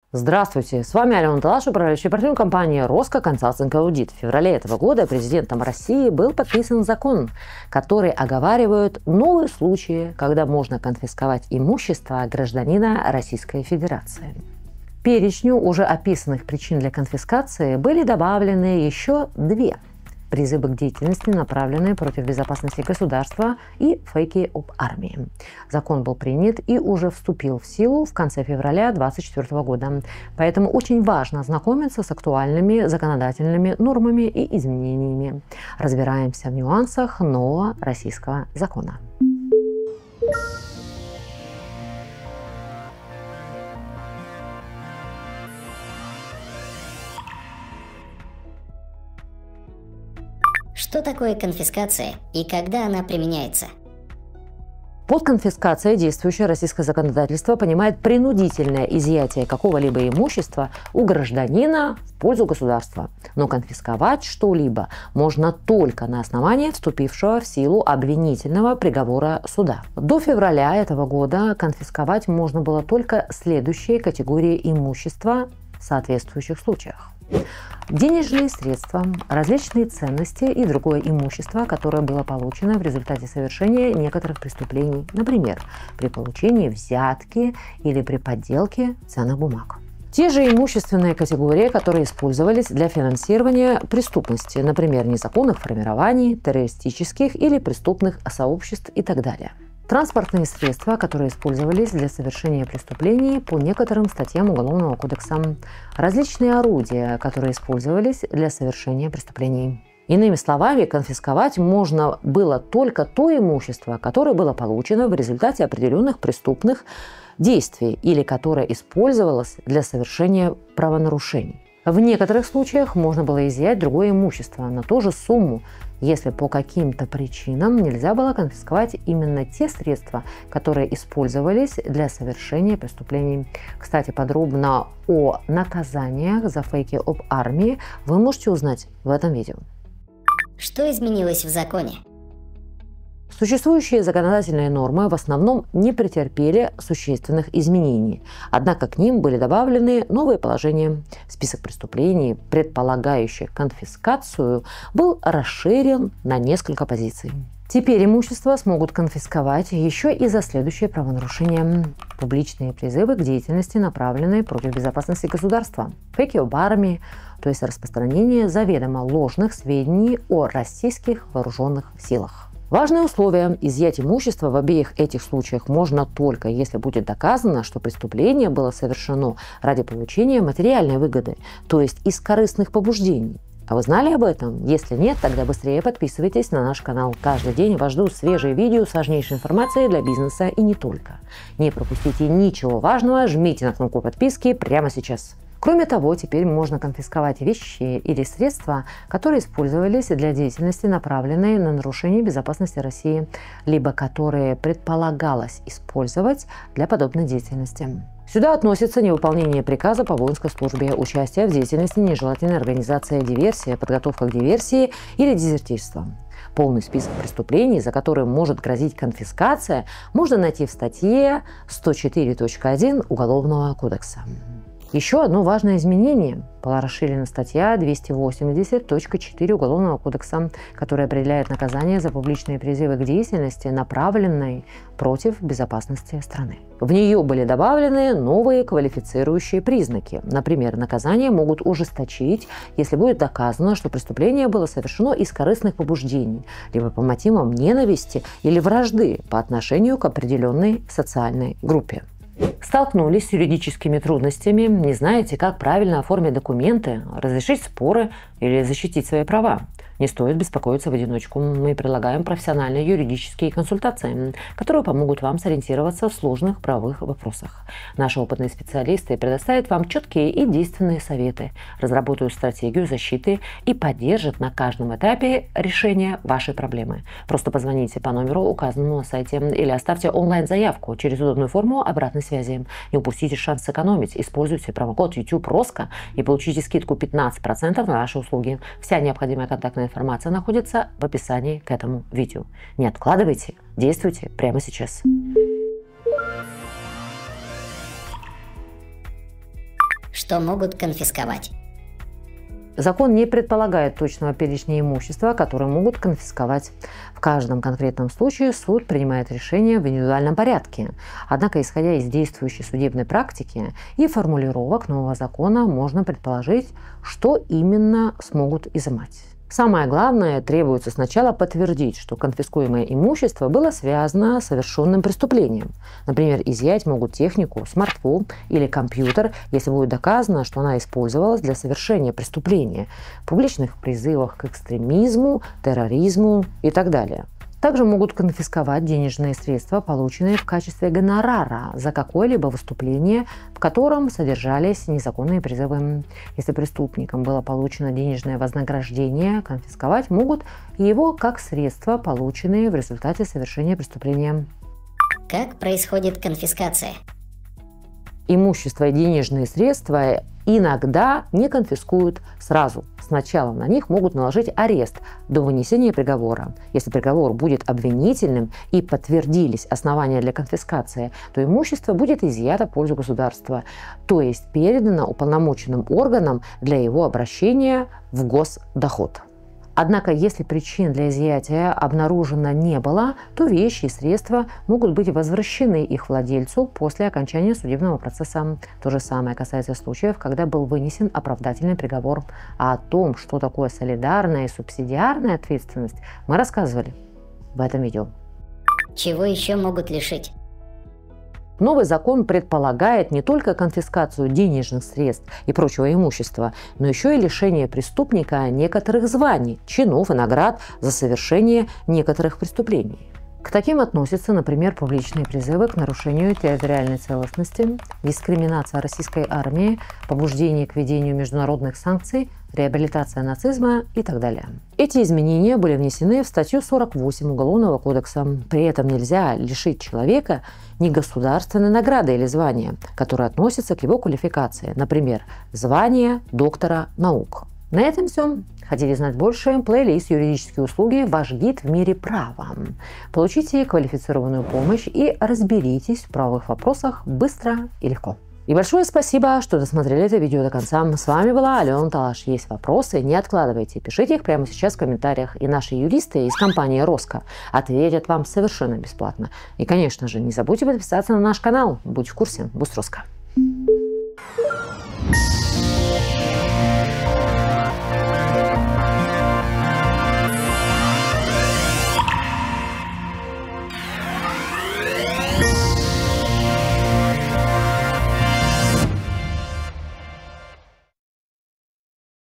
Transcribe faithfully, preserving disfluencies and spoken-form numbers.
Здравствуйте, с вами Алена Талаш, управляющий партнер компании «Роско Консалтинг Аудит». В феврале этого года президентом России был подписан закон, который оговаривает новые случаи, когда можно конфисковать имущество гражданина Российской Федерации. К перечню уже описанных причин для конфискации были добавлены еще две: призывы к деятельности, направленные против безопасности государства, и фейки об армии. Закон был принят и уже вступил в силу в конце февраля две тысячи двадцать четвёртого года. Поэтому очень важно ознакомиться с актуальными законодательными нормами и изменениями. Разбираемся в нюансах нового российского закона. Что такое конфискация и когда она применяется? Под конфискацией действующее российское законодательство понимает принудительное изъятие какого-либо имущества у гражданина в пользу государства. Но конфисковать что-либо можно только на основании вступившего в силу обвинительного приговора суда. До февраля этого года конфисковать можно было только следующие категории имущества в соответствующих случаях: денежные средства, различные ценности и другое имущество, которое было получено в результате совершения некоторых преступлений, например, при получении взятки или при подделке ценных бумаг. Те же имущественные категории, которые использовались для финансирования преступности, например, незаконных формирований, террористических или преступных сообществ и так далее. Транспортные средства, которые использовались для совершения преступлений по некоторым статьям Уголовного кодекса. Различные орудия, которые использовались для совершения преступлений. Иными словами, конфисковать можно было только то имущество, которое было получено в результате определенных преступных действий или которое использовалось для совершения правонарушений. В некоторых случаях можно было изъять другое имущество на ту же сумму, если по каким-то причинам нельзя было конфисковать именно те средства, которые использовались для совершения преступлений. Кстати, подробно о наказаниях за фейки об армии вы можете узнать в этом видео. Что изменилось в законе? Существующие законодательные нормы в основном не претерпели существенных изменений, однако к ним были добавлены новые положения. Список преступлений, предполагающих конфискацию, был расширен на несколько позиций. Теперь имущество смогут конфисковать еще и за следующее правонарушение: публичные призывы к деятельности, направленные против безопасности государства, фейки об армии, то есть распространение заведомо ложных сведений о российских вооруженных силах. Важное условие: изъять имущество в обеих этих случаях можно только если будет доказано, что преступление было совершено ради получения материальной выгоды, то есть из корыстных побуждений. А вы знали об этом? Если нет, тогда быстрее подписывайтесь на наш канал. Каждый день вас ждут свежие видео с важнейшей информацией для бизнеса и не только. Не пропустите ничего важного, жмите на кнопку подписки прямо сейчас. Кроме того, теперь можно конфисковать вещи или средства, которые использовались для деятельности, направленной на нарушение безопасности России, либо которые предполагалось использовать для подобной деятельности. Сюда относятся невыполнение приказа по воинской службе, участие в деятельности нежелательной организации, диверсия, подготовка к диверсии или дезертирство. Полный список преступлений, за которые может грозить конфискация, можно найти в статье сто четыре точка один Уголовного кодекса. Еще одно важное изменение: была расширена статья двести восемьдесят точка четыре Уголовного кодекса, которая определяет наказание за публичные призывы к деятельности, направленной против безопасности страны. В нее были добавлены новые квалифицирующие признаки. Например, наказание могут ужесточить, если будет доказано, что преступление было совершено из корыстных побуждений, либо по мотивам ненависти или вражды по отношению к определенной социальной группе. Столкнулись с юридическими трудностями, не знаете, как правильно оформить документы, разрешить споры или защитить свои права? Не стоит беспокоиться в одиночку. Мы предлагаем профессиональные юридические консультации, которые помогут вам сориентироваться в сложных правовых вопросах. Наши опытные специалисты предоставят вам четкие и действенные советы, разработают стратегию защиты и поддержат на каждом этапе решения вашей проблемы. Просто позвоните по номеру, указанному на сайте, или оставьте онлайн-заявку через удобную форму обратной связи. Не упустите шанс сэкономить. Используйте промокод YouTube Роско и получите скидку пятнадцать процентов на наши услуги. Вся необходимая контактная информация находится в описании к этому видео. Не откладывайте, действуйте прямо сейчас. что могут конфисковать? Закон не предполагает точного перечня имущества, которое могут конфисковать. В каждом конкретном случае суд принимает решение в индивидуальном порядке. Однако, исходя из действующей судебной практики и формулировок нового закона, можно предположить, что именно смогут изымать. Самое главное, требуется сначала подтвердить, что конфискуемое имущество было связано с совершенным преступлением. Например, изъять могут технику, смартфон или компьютер, если будет доказано, что она использовалась для совершения преступления, публичных призывах к экстремизму, терроризму и так далее. Также могут конфисковать денежные средства, полученные в качестве гонорара за какое-либо выступление, в котором содержались незаконные призывы. Если преступникам было получено денежное вознаграждение, конфисковать могут его как средства, полученные в результате совершения преступления. Как происходит конфискация? Имущество и денежные средства иногда не конфискуют сразу. Сначала на них могут наложить арест до вынесения приговора. Если приговор будет обвинительным и подтвердились основания для конфискации, то имущество будет изъято в пользу государства, то есть передано уполномоченным органам для его обращения в госдоход. Однако, если причин для изъятия обнаружено не было, то вещи и средства могут быть возвращены их владельцу после окончания судебного процесса. То же самое касается случаев, когда был вынесен оправдательный приговор. А о том, что такое солидарная и субсидиарная ответственность, мы рассказывали в этом видео. Чего еще могут лишить? Новый закон предполагает не только конфискацию денежных средств и прочего имущества, но еще и лишение преступника некоторых званий, чинов и наград за совершение некоторых преступлений. К таким относятся, например, публичные призывы к нарушению территориальной целостности, дискриминация российской армии, побуждение к введению международных санкций, реабилитация нацизма и так далее. Эти изменения были внесены в статью сорок восемь Уголовного кодекса. При этом нельзя лишить человека негосударственной награды или звания, которые относятся к его квалификации, например, звание доктора наук. На этом все. Хотите знать больше? Плейлист «Юридические услуги. Ваш гид в мире права». Получите квалифицированную помощь и разберитесь в правовых вопросах быстро и легко. И большое спасибо, что досмотрели это видео до конца. С вами была Алена Талаш. Есть вопросы? Не откладывайте. Пишите их прямо сейчас в комментариях. И наши юристы из компании Роско ответят вам совершенно бесплатно. И, конечно же, не забудьте подписаться на наш канал. Будь в курсе. Будь Роско.